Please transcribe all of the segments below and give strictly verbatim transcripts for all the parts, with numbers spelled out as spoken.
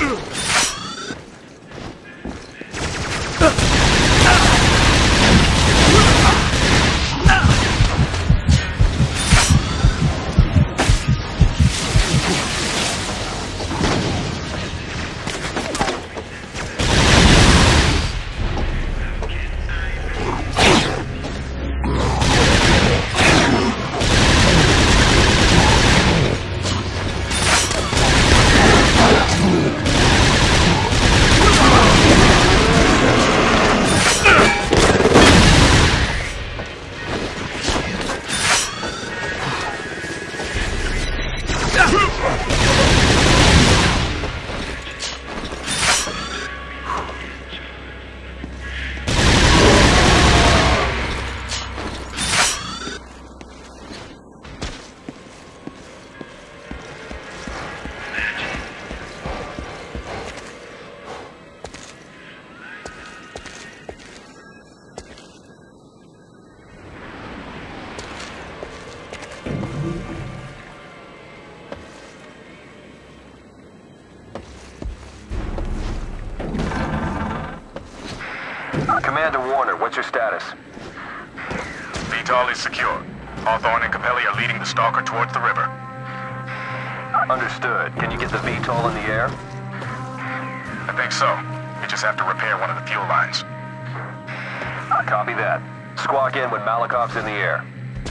Commander Warner, what's your status? V TOL is secure. Hawthorne and Capelli are leading the Stalker towards the river. Understood. Can you get the V TOL in the air? I think so. We just have to repair one of the fuel lines. Copy that. Squawk in when Malakoff's in the air.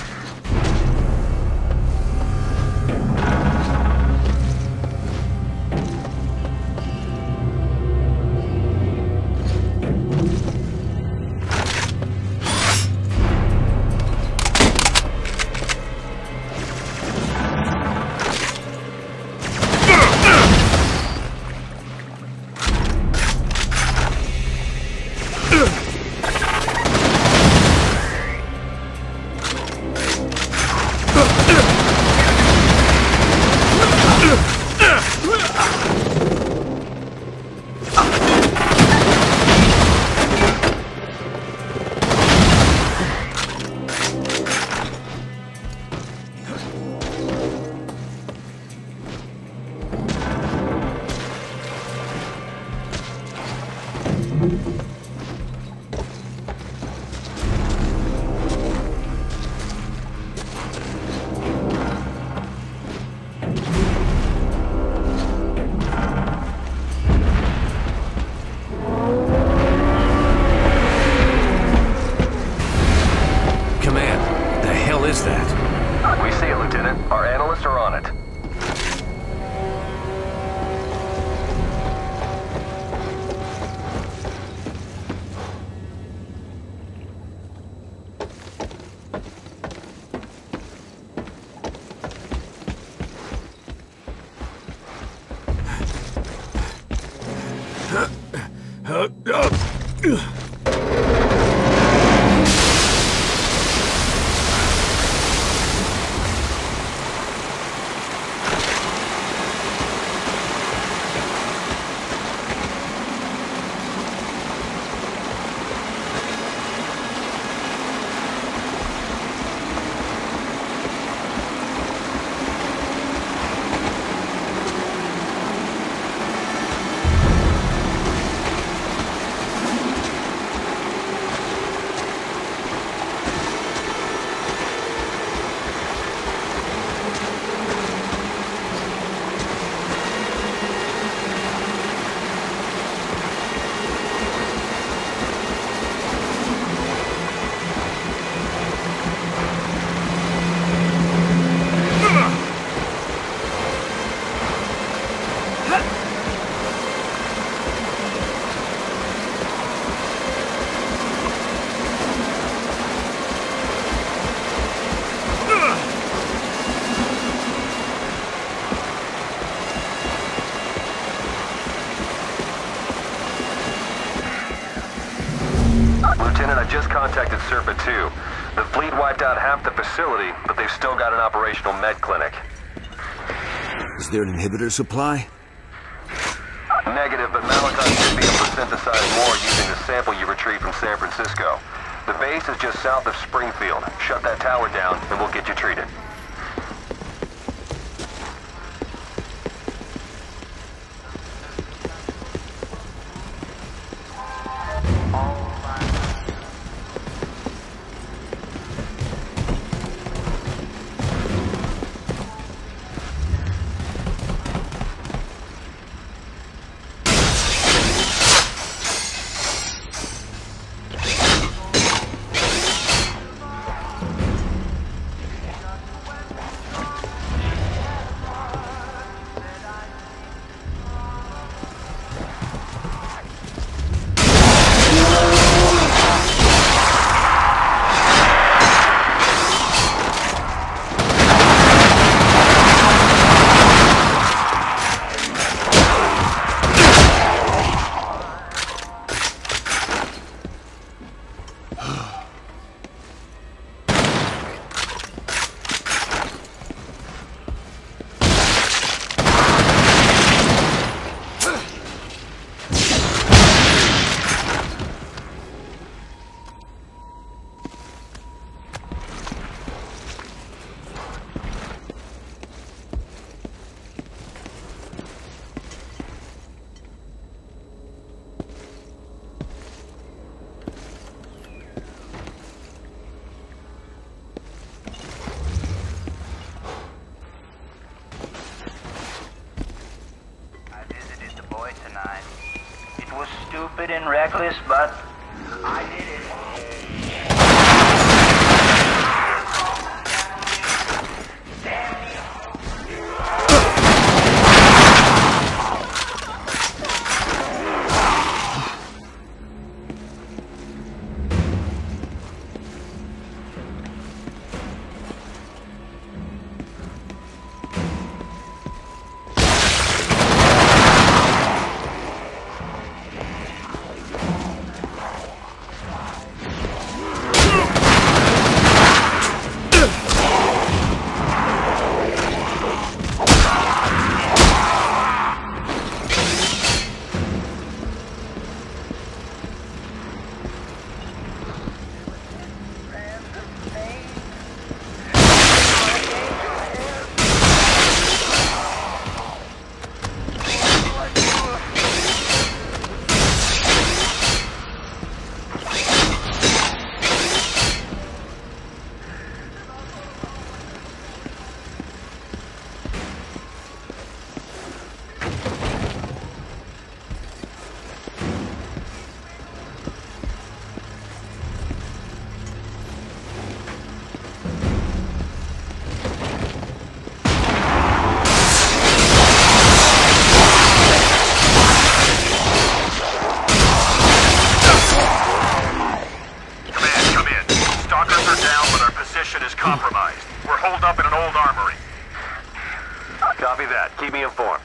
Just contacted Serpa two. The fleet wiped out half the facility, but they've still got an operational med clinic. Is there an inhibitor supply? Negative, but Malakoff should be able to synthesize more using the sample you retrieved from San Francisco. The base is just south of Springfield. Shut that tower down, and we'll get you treated. It was stupid and reckless, but I did it. Compromised. We're holed up in an old armory. Copy that. Keep me informed.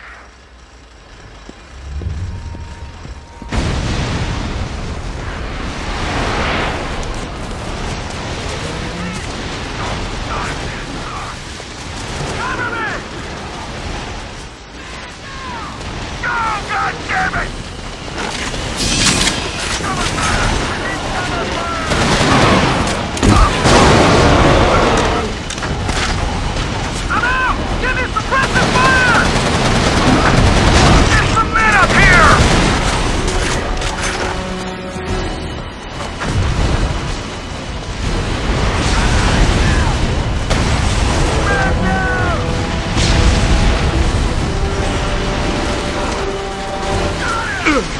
Cover me! Go, God damn it! Cover fire! Cover fire! Give me suppressive fire! Get some men up here! Man down! Ugh.